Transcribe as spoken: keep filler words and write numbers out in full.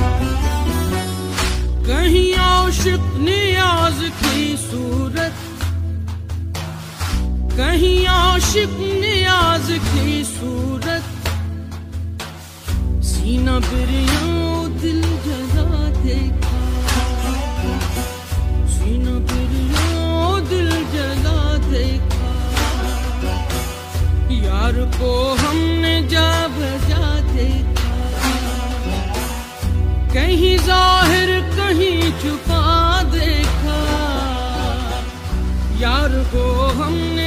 कहीं आशिक नियाज की सूरत, कहीं आशिक नियाज की सूरत, सीना बिरिया दिल जला देखा, सीना बिरिया दिल जला देखा। यार को हमने जा बजा देखा, कहीं जाहिर कहीं छुपा देखा। यार को हमने